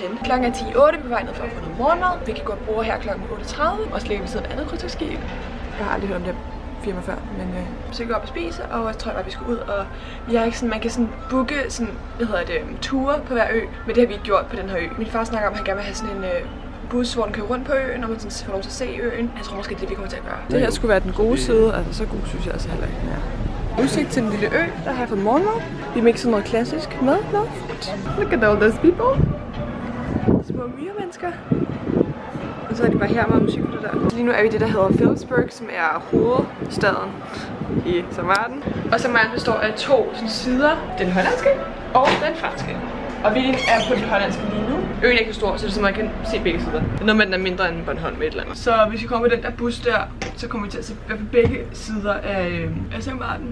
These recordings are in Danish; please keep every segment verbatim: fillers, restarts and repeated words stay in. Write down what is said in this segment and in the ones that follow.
igen. Klokken er ti otte, på vej ned for at få noget morgenmad. Vi kan gå og bruge her klokken otte tredive, og så ligger vi siden et andet krydstogsskib. Jeg har aldrig hørt om det firma før, men øh, så kan vi op og spise, og jeg tror bare, vi skal ud, og vi har ikke sådan, man kan sådan booke sådan, hvad hedder det, ture på hver ø, men det har vi ikke gjort på den her ø. Min far snakker om, at han gerne vil have sådan en øh, bus, hvor den kører rundt på øen, og man sådan får lov til at se øen. Jeg tror måske, det er det, vi kommer til at gøre. Det her skulle være den gode side, altså så god synes jeg altså heller ikke. Ja. Udsigt til den lille ø, der har jeg fået morgenmad. Vi mixer noget klassisk mad. Look at all those people. Små myremennesker. Og så er de bare her med musik på det der. Lige nu er vi det, der hedder Philipsburg, som er hovedstaden i Saint Martin. Og Saint Martin består af to sådan, sider. Den hollandske og den franske. Og vi er på den hollandske lige nu. Øen er ikke så stor, så det er så man kan se begge sider. Det er noget med, den er mindre end Bornholm med et eller andet. Så hvis vi kommer med den der bus der, så kommer vi til at se begge sider af, af Saint Martin.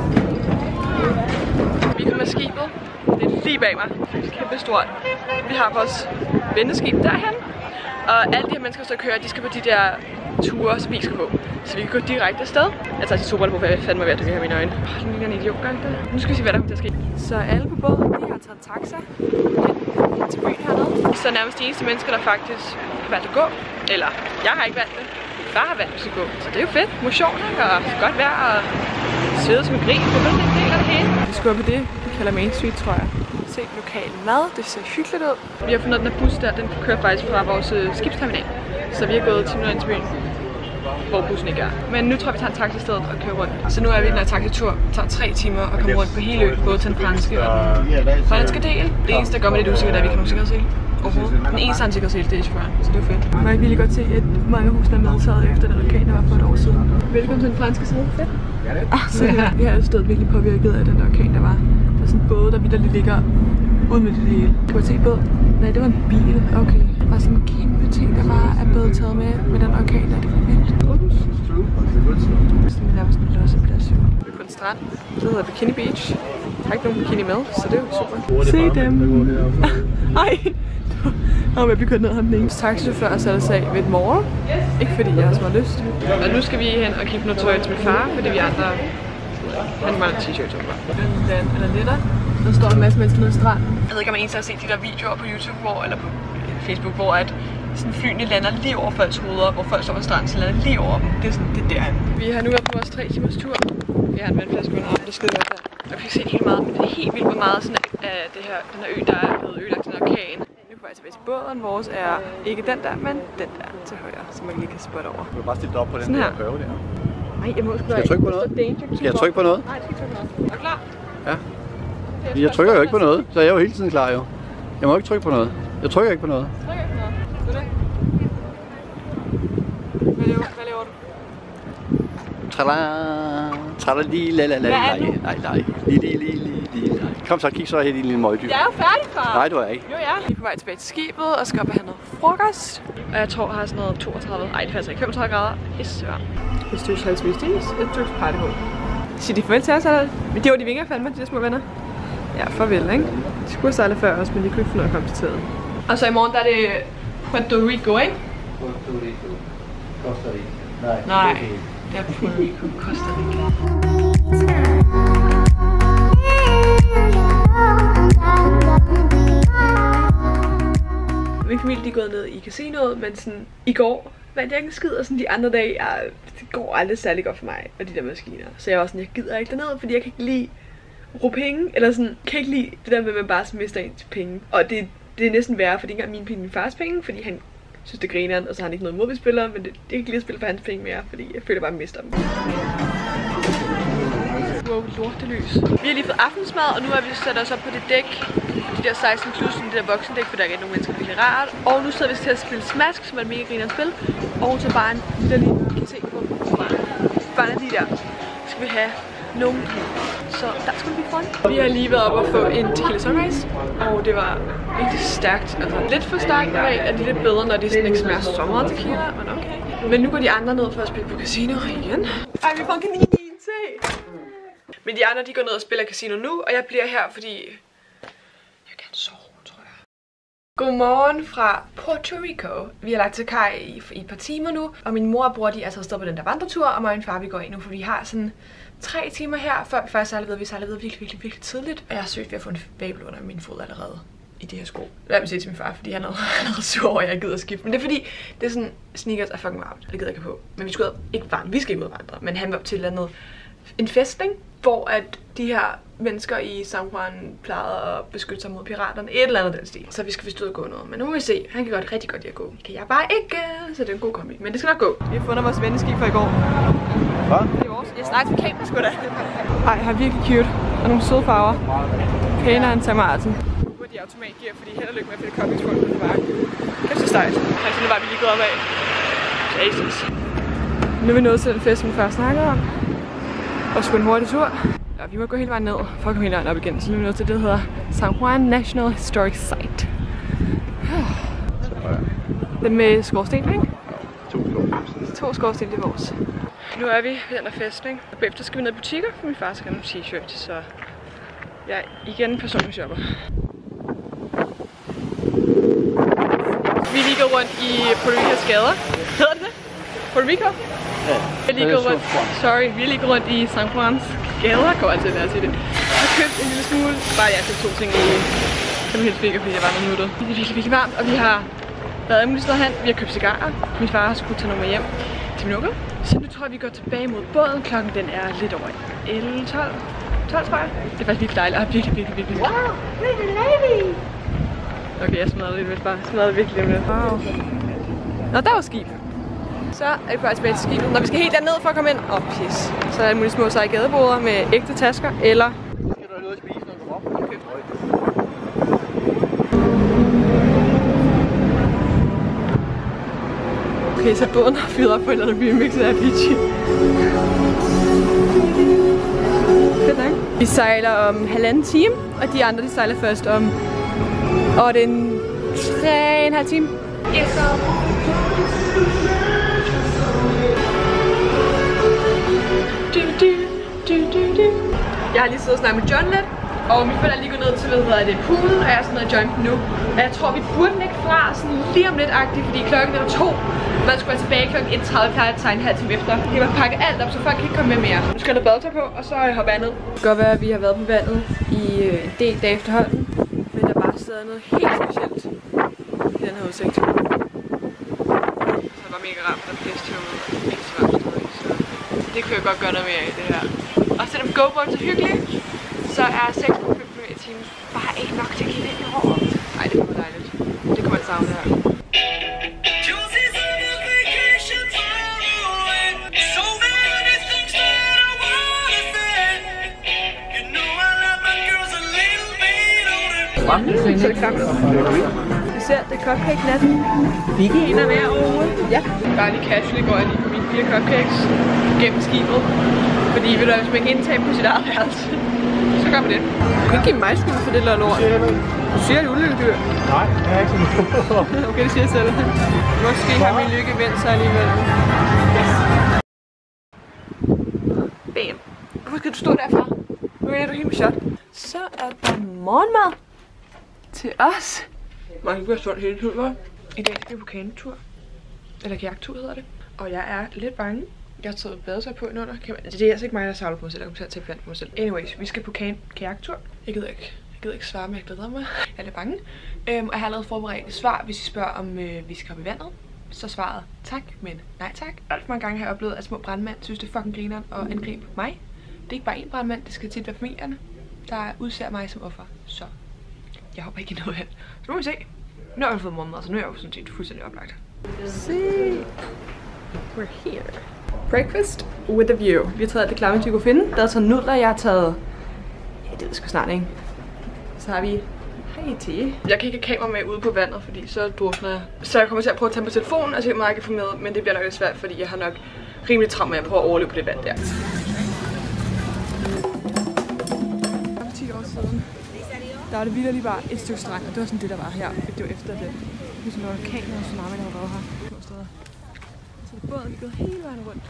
Vi kommer med skibet. Det er lige bag mig. Det er kæmpe stort. Vi har vores venteskib derhen. Og alle de her mennesker, der kører, de skal på de der ture, som vi skal på. Så vi kan gå direkte afsted. Jeg tager de to briller på, hvad jeg fandme ved, at vi har mine øjne. Oh, den ligner en idiot, gør det? Nu skal vi se, hvad der kommer til at ske. Så alle på båden, de har taget en taxa hen til byen hernede. Så er nærmest de eneste mennesker, der faktisk har valgt at gå. Eller, jeg har ikke valgt det. Min far har valgt at gå. Så det er jo fedt. Motion, ikke? Og godt vejr og svede som en grin. Det er en del af det hele. Vi skal på det, vi kalder Main Street, tror jeg. Se lokal mad, det ser hyggeligt ud. Vi har fundet den der bus der, den kører faktisk fra vores øh, skibsterminal. Så vi er gået ti minutter ind til byen, hvor bussen ikke er. Men nu tror jeg, vi tager en taxa i stedet og kører rundt. Så nu er vi i den her taxitur. Det tager tre timer at komme rundt på hele øen, både til den franske og den hollandske del. Det eneste, der gør mig lidt usikkert, er, at vi kan nogen sikkerhedssele. Overhovedet. Den eneste han sikkerhedssele, det er chaufføren, så det er fedt. Man kan virkelig godt se, at mange hus er medtaget efter den orkan, der var for et år siden. Velkommen til den franske side. Fedt. Ah, så her. Vi har stået virkelig påvirket af den der orkan, der var. Der er sådan en båd, der vitterligt ligger ud med det hele. Kan du se båd? Nej, det var en bil. Okay. Der var sådan en kæmpe ting, der bare er blevet taget med med den orkan, der er det for vildt. Sådan der var sådan en losseplads. Vi er på en strand. Det hedder Bikini Beach. Jeg har ikke nogen bikini med, så det er jo super. Se dem! Ej! Og jeg bliver kørt ned ham den ene. Taxichauffør satte sig af ved et mall. Ikke fordi jeg har så meget lyst. Og nu skal vi hen og kigge noget tøj til min far, fordi vi andre... Han mangler en t-shirt, tror jeg. Den er lettere. Der står en masse mennesker nede i stranden. Jeg ved ikke, om man eneste har set de der videoer på YouTube, hvor, eller på Facebook, hvor at sådan flyene lander lige over folks hoveder, hvor folk står på stranden, så lander lige over dem. Det er sådan, det er derhen. Vi har nu været på vores tre timers tur. Vi har en vandflaske under armen, det skide godt der. Og vi kan se helt meget, men det er helt vildt, hvor meget sådan af det her, den her ø, der er blevet ødelagt til en orkan. Nu er vi tilbage til båden. Vores er ikke den der, men den der til højre, så man lige kan spotte over. Du kan bare stille dig op på den sådan der prøve der. Nej, jeg må sgu da. Skal jeg trykke på noget? Skal jeg trykke på noget? Nej, jeg skal ikke trykke på noget. Er du klar? Ja. Jeg trykker jo ikke på noget, så jeg er jo hele tiden klar jo. Jeg må ikke trykke på noget. Jeg trykker ikke på noget. Jeg trykker ikke på noget. Det er det. Hvad laver, hvad laver du? Trala, trala li la la la. Nej, nej, nej. Li li li li li. Kom så, kig så her i din lille møgdyr. Jeg er jo færdig, far. Nej, du er ikke. Jo, ja. Vi er på vej tilbage til skibet og skal op og have noget frokost. Og jeg tror, jeg har sådan noget toogtredive, nej det faktisk ikke, femogtredive grader. Pissevær. Et stykke halvsvistis, et stykke partybål. Siger de farvel til os, eller? Men det var de vinger fandme, de der små venner. Ja, farvel, ikke? De skulle have sejlet før os, men de kunne ikke finde ud af at komme til tiden. Og så i morgen, der er det Puerto Rico, ikke? Puerto Rico. Costa Rica. Nej. Nej, det er Puerto Rico, Costa Rica. Min familie de er gået ned i casinoet, men sådan i går vandt jeg ikke en skid, og sådan de andre dage, jeg, det går aldrig særlig godt for mig, og de der maskiner. Så jeg var sådan, jeg gider ikke derned, fordi jeg kan ikke lide bruge penge, eller sådan, kan ikke lide det der med, at man bare mister ens penge. Og det, det er næsten værre, for det er ikke engang mine penge, min fars penge, fordi han synes det griner, og så har han ikke noget mod, vi spiller, men det, det er ikke lige at spille for hans penge mere, fordi jeg føler bare, at jeg mister dem. Wow, lortelys. Vi har lige fået aftensmad, og nu er vi sat os op på det dæk. De der seksten plus, det der voksendæk, for der er ikke nogen mennesker, der er rart. Og nu sidder vi til at spille Smask, som er et mega grinerende spil. Og så bare en lille kan se på. Bare lige der. Så skal vi have nogen. Så der skulle vi få en. Vi har lige været op og få en tequila sunrise, og det var rigtig stærkt. Altså lidt for stærkt, normalt er det lidt bedre, når det sådan ikke smager så meget tequila, men okay. Men nu går de andre ned for at spille på casino igen. Ej, vi får en kanin til. Men de andre, de går ned og spiller casino nu, og jeg bliver her, fordi jeg kan sove, tror jeg. Godmorgen fra Puerto Rico. Vi har lagt til kaj i, i et par timer nu, og min mor og bror, de er altså afsted på den der vandretur, og mig og min far, vi går ind nu, for vi har sådan tre timer her, før vi faktisk sejler ved. Vi sejler ved virkelig, virkelig, virkelig tidligt, og jeg har søgt ved at få en babel under min fod allerede. i de her sko. Lad mig sige til min far, fordi han er allerede sur over, at jeg gider at skifte. Men det er fordi, det er sådan, sneakers er fucking varmt, og det gider jeg ikke på. Men vi skal ud, ikke varmt, vi skal ikke ud og vandre. Men han var til et eller andet, en festning, hvor at de her mennesker i San Juan plejede at beskytte sig mod piraterne. Et eller andet den stil. Så vi skal vist ud og gå noget. Men nu må vi se. Han kan godt rigtig godt lide at gå. Det kan jeg bare ikke. Så det er en god kombi. Men det skal nok gå. Vi har fundet vores venneskib fra i går. Hvad? Det er vores. Jeg snakker til kamera sgu da. Ej, har virkelig cute. Og nogle søde farver. Pænere end Sam Martin. Nu er de automatgear, fordi held og lykke med at finde koblingsfolk på den bakke. Kæft så stejlt. Han finder bare, vi lige går op af. Jesus. Nu er vi nået til den fest, vi først snakkede om. Og sgu en hurtig tur. Ja, vi må gå hele vejen ned for at komme hele vejen op igen. Så nu er vi nået til det, der hedder San Juan National Historic Site. Den med skorsten, ikke? To skorsten. To skorsten, det er vores. Nu er vi ved den der festning. Og bagefter skal vi ned i butikker, for min far skal have nogle t-shirts. Så jeg er igen personlig shopper. Vi lige går rundt i Puerto Ricos gader. Hedder det det? Puerto Rico? Ja. Vi lige går rundt. Sorry, vi lige går rundt i San Juans gader, kommer jeg til at sige det. Jeg har købt en lille smule. Bare jeg købte to ting i som helt fik, fordi jeg var nuttet. Det er virkelig, virkelig varmt, og vi har været med steder hen. Vi har købt cigarer. Min far har skulle tage nogle med hjem til min onkel. Så nu tror jeg, vi går tilbage mod båden. Klokken den er lidt over elleve tolv. tolv tror jeg. Det er faktisk virkelig dejligt. Og virkelig, virkelig, virkelig. Wow, pretty lady! Okay, jeg smadrede lidt lidt bare. Jeg smadrede virkelig lidt. Wow. Nå, der var skib. Så er vi bare tilbage til skibet. Når vi skal helt derned for at komme ind. Åh, oh, pis. Så er der mulige små seje gadeboder med ægte tasker, eller... Skal du have noget at spise, når du kommer op? Okay. Okay, så båden har fyret op på en eller anden remix af Avicii. Fedt nok. Vi sejler om halvanden time, og de andre de sejler først om... Og det er en tre og en halv time. Yes, so. Du, du, du, du, du. Jeg har lige siddet og snakket med John lidt, og min forældre er lige gået ned til, hvad hedder det, poolen, og jeg er sådan noget joint nu. Og jeg tror, vi burde lægge fra sådan lige om lidt agtigt, fordi klokken er to. Man skulle være tilbage klokken et tredive, plejer at tage en halv time efter. Det var pakket alt op, så folk kan ikke komme med mere. Nu skal der badetøj på, og så hopper jeg ned. Det kan godt være, at vi har været på vandet i en del dage efterhånden, men der bare sidder noget helt specielt i den her udsigt. Så det var mega ramt, der pisse til ud, og det så det kunne jeg godt gøre noget mere i det her. Og selvom GoPro'en er så hyggelig, så er seks komma fem kilometer i timen bare ikke nok til at give vind i håret. Ej, det var dejligt. Det kunne man savne her. Så det klart. Vi ser, det er cupcake natten. Vi kan en af hver overhovedet. Ja. Bare lige casually går jeg lige på mine fire cupcakes gennem skibet. Fordi ved du, hvis man kan indtage på sit eget værelse, så gør man det. Du kan ikke give mig skyld for det der lort. Du siger, at det er ulykkedyr. Nej, jeg er ikke sådan. Okay, det siger jeg selv. Måske har min lykke vendt sig alligevel. Bam. Hvorfor skal du stå derfra? Nu er du helt med shot. Så er der morgenmad til os. Man kan ikke være stolt hele tiden. I dag skal vi på kanotur. Eller kajaktur hedder det. Og jeg er lidt bange. Jeg har taget badetøj på under. Det er altså ikke mig, der savler på mig selv. Jeg kommer til at tage vand på mig selv. Anyways, vi skal på kajaktur. Jeg gider ikke. Jeg gider ikke svare, men jeg glæder mig. Jeg er lidt bange. Øhm, og jeg har allerede forberedt et svar, hvis I spørger, om øh, vi skal hoppe i vandet. Så svaret tak, men nej tak. Alt for mange gange har jeg oplevet, at små brandmænd synes, det er fucking grineren og angribe mig. Det er ikke bare én brandmand, det skal tit være familierne, der udser mig som offer. Så jeg hopper ikke i noget hen. Så nu må vi se. Nu har jeg fået morgenmad, så nu er jeg jo sådan set fuldstændig oplagt. Se. We're here. Breakfast with a view. Vi har taget alt det klamme, vi kunne finde. Der er taget nudler, jeg har taget... Ja, det ved jeg sgu snart, ikke? Så har vi Haiti. Jeg kan ikke have kamera med ude på vandet, fordi så drukner jeg. Så jeg kommer til at prøve at tage på telefonen og se, om jeg kan få med. Men det bliver nok lidt svært, fordi jeg har nok rimelig travlt med at prøve at overleve på det vand der. For ti år siden, der var det virkelig bare et stykke strand, og det var sådan det, der var her. Det var efter det. Det var sådan noget orkan og tsunami, der har været her. Så det båden er gået hele vejen rundt.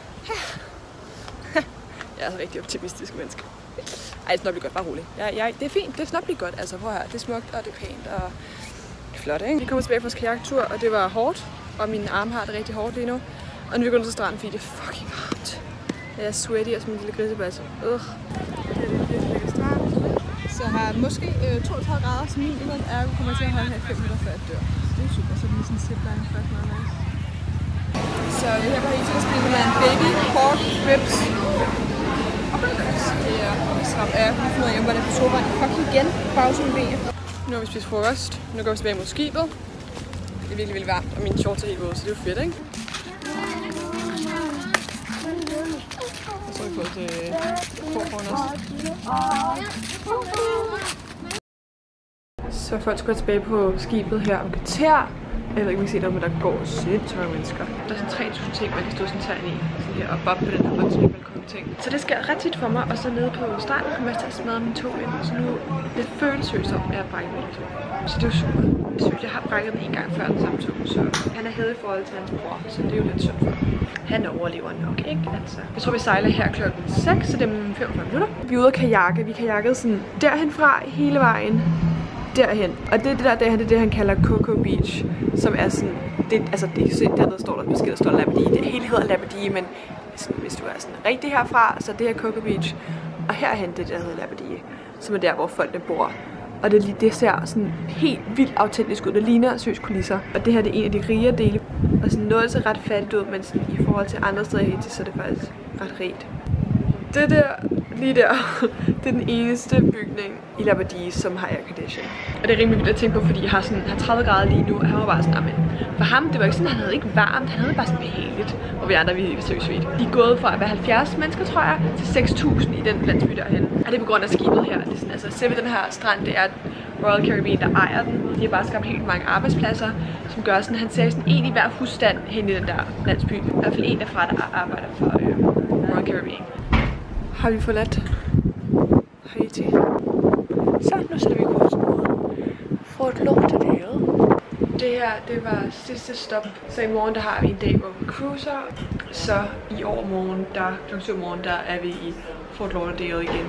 Jeg er så rigtig optimistisk menneske. Ej, det skal nok blive godt, bare roligt. Jeg, jeg, det er fint, det skal nok blive godt. Altså, prøv her, det er smukt, og det er pænt, og det er flot, ikke? Vi kommer tilbage fra vores kajaktur, og det var hårdt, og mine arme har det rigtig hårdt lige nu. Og nu er vi gået til stranden, fordi det er fucking varmt. Jeg er sweaty og som en lille grisebasse. Ugh. Det er det virkelig lækker strand. Så jeg har måske øh, toogtredive grader som minimum, og jeg kommer til at holde her i fem minutter før jeg dør. Så det er super, så det er sådan en zipline, faktisk meget nice. Så jeg er her på Hito, der spiller med en baby, pork, ribs og burgers. Det er stramt. Jeg kan finde ud af, at jeg var der på sofaen fucking igen, pause med ben. Nu har vi spist frokost, nu går vi tilbage mod skibet. Det er virkelig, virkelig varmt, og mine shorts er helt våde, så det er jo fedt, ikke? Og så har vi fået til forforan også. Så folk skal tilbage på skibet her om kvarter. Jeg ved ikke, om I kan se der, men der går sindssygt mange mennesker. Der er sådan tre tusind ting, man kan stå sådan tegn i. Sådan her, og bare på den her balkon ting. Så det sker ret tit for mig, og så nede på stranden kommer jeg til at smadre mine to ind. Så nu det føles seriøst om, at jeg har brækket mine to. Så det er jo super. Jeg synes, jeg har brækket den en gang før den samme to, så han er hævet i forhold til hans bror, så det er jo lidt synd for. Han overlever nok, ikke? Altså. Jeg tror, vi sejler her klokken seks, så det er om femogfyrre minutter. Vi er ude at kajakke. Vi kajakkede sådan derhen fra hele vejen derhen. Og det er det der derhen, det er det, han kalder Coco Beach, som er sådan, det, altså det er sådan, dernede står der besked, der står Labadie. Det hele hedder Labadie, men sådan, hvis du er sådan rigtig herfra, så det her Coco Beach. Og herhen, det er det, der hedder Labadie, som er der, hvor folkene bor. Og det, det ser sådan helt vildt autentisk ud. Det ligner seriøst kulisser. Og det her det er en af de rigere dele. Og sådan noget ser ret fattigt ud, men sådan, i forhold til andre steder i Haiti, så er det faktisk ret rigt. Det der, lige der, det er den eneste bygning i Labadie, som har aircondition. Og det er rimelig vildt at tænke på, fordi jeg har, sådan, har tredive grader lige nu, og han var bare sådan, amen. For ham, det var ikke sådan, han havde ikke varmt, han havde bare sådan behageligt. Og vi andre, vi er seriøst svedt. De er gået fra at være halvfjerds mennesker, tror jeg, til seks tusind i den landsby derhen. Og det er på grund af skibet her. Det er sådan, altså, selve den her strand, det er Royal Caribbean, der ejer den. De har bare skabt helt mange arbejdspladser, som gør sådan, han ser sådan en i hver husstand hen i den der landsby. I hvert fald en derfra, der arbejder for øh, Royal Caribbean. Har vi forladt Haiti. Så nu sætter vi kursen mod Fort Lauderdale. Det her, det var sidste stop. Så i morgen, der har vi en dag, hvor vi cruiser. Så i overmorgen, der klokken syv morgen, der er vi i Fort Lauderdale igen.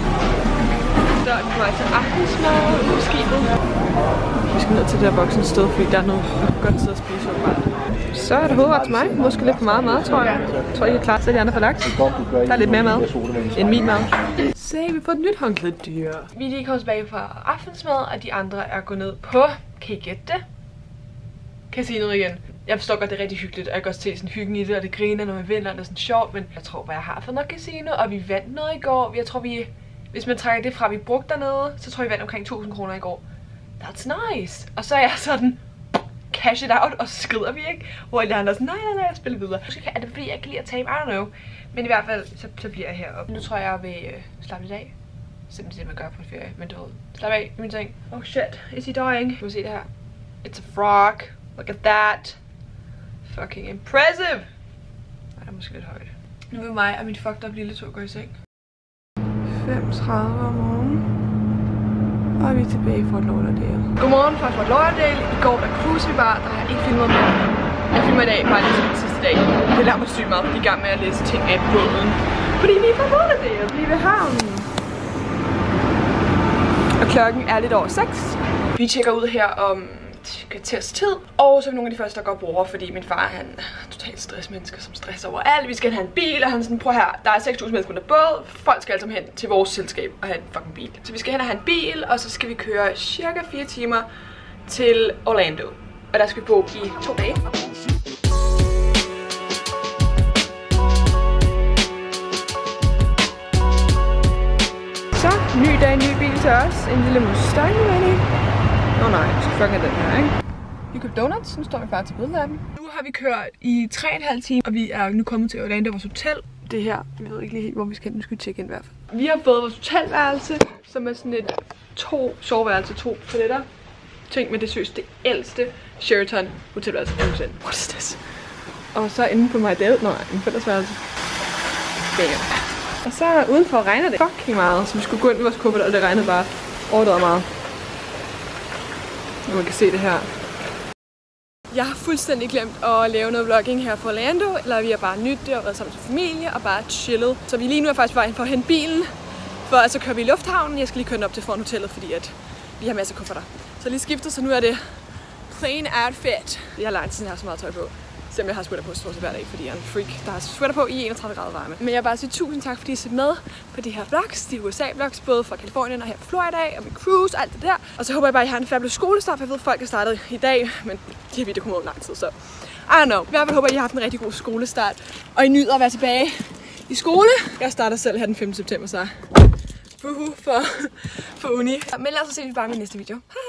Der er vi på vej til aftensmad på skibet. Vi skal ned til det der voksne sted, fordi der er noget godt sted at spise åbenbart. Så er det hovedret til mig. Måske lidt for meget mad, tror jeg. Jeg tror ikke, jeg er klar til, at de andre får lagt. Der er lidt mere mad end min mad. Se, vi får et nyt håndklædedyr. Vi er lige kommet tilbage fra aftensmad, og de andre er gået ned på... Kan I gætte det? Kan jeg sige noget igen? Jeg forstår godt, det er rigtig hyggeligt, og jeg kan også se sådan hyggen i det, og det griner, når man vinder, og det er sådan sjovt, men jeg tror bare, jeg har fået nok casino, og vi vandt noget i går. Jeg tror, vi... Hvis man trækker det fra, vi brugte dernede, så tror jeg, vi vandt omkring tusind kroner i går. That's nice. Og så er jeg sådan... cash it out, og så skrider vi, ikke? Hvor de andre er sådan, nej, nej, nej, jeg spiller videre. Måske er det fordi, jeg ikke kan lide at tabe, I don't know. Men i hvert fald, så, så bliver jeg heroppe. Nu tror jeg, jeg vil øh, slappe lidt af. Simpelthen det, man gør på en ferie. Men du ved, slap af i min ting. Oh shit, is he dying? Du må se det her. It's a frog. Look at that. Fucking impressive. Nej, der er måske lidt højt. Nu vil mig og min fucked up lille tur gå i seng. fem tredive om morgenen. Og vi er tilbage i Fort Lauderdale. Godmorgen fra Fort Lauderdale. I går der cruise vi bare, der har jeg ikke filmet mere. Jeg filmer i dag, bare lige den sidste dag. Det lader mig sygt meget, fordi jeg er i gang med at læse ting af båden. Fordi vi er fra Lauderdale, vi er ved havnen. Og klokken er lidt over seks. Vi tjekker ud her om kvarters tid. Og så er vi nogle af de første, der går bord, fordi min far han er totalt stressmenneske, som stresser over alt. Vi skal have en bil, og han sådan, prøv her, der er seks tusind mennesker på båd. Folk skal altså hen til vores selskab og have en fucking bil. Så vi skal hen og have en bil, og så skal vi køre cirka fire timer til Orlando. Og der skal vi bo i to dage. Så, ny dag, ny bil til os. En lille Mustang, Manny. Åh oh, nej, så fucking er den her, ikke? Vi købte donuts, nu står vi bare til bødeladen. Nu har vi kørt i tre og en halv time, og vi er nu kommet til Orlando, vores hotel. Det her, vi ved ikke lige helt, hvor vi skal. Nu skal vi tjekke ind i hvert fald. Vi har fået vores hotelværelse, som er sådan et to soveværelse, to toiletter. Ting med det søs, det ældste Sheraton hotelværelse nogensinde. What is this? Og så inde på mig, det er nej, en fællesværelse. Bam. Og så udenfor regner det fucking meget, så vi skulle gå ind i vores kuffert, og det regnede bare overdrevet meget. Og man kan se det her. Jeg har fuldstændig glemt at lave noget vlogging her for Orlando, eller vi har bare nydt det og været sammen med familie og bare chillet. Så vi lige nu er faktisk vejen for at hente bilen, for så kører vi i lufthavnen. Jeg skal lige køre den op til foran hotellet, fordi at vi har masser af kufferter. Så lige skiftet, så nu er det plain outfit. Jeg har lang tid, jeg har så meget tøj på. Selvom jeg har sweater på stort set hver dag, fordi jeg er en freak, der har sweater på i enogtredive grader varme. Men jeg vil bare sige tusind tak, fordi I ser med på de her vlogs, de U S A-vlogs, både fra Californien og her fra Florida og min cruise og alt det der. Og så håber jeg bare, at I har en fabulous skolestart, for jeg ved, at folk er startet i dag, men de her videoer kommer ud lang tid, så I don't know. Jeg håber, at I har haft en rigtig god skolestart, og I nyder at være tilbage i skole. Jeg starter selv her den femte september, så buhu for, for uni. Men ellers så ses vi bare i min næste video. Hej!